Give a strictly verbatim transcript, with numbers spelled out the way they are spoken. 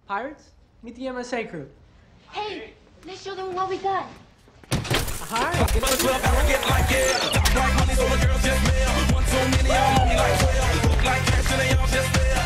Pirates, meet the M S A crew. Hey, let's show them what we got. Alright, get But the club I get like yeah. Like money, so the girls just mail. One too many, y'all only like twelve. Look like cash, and they all just fail.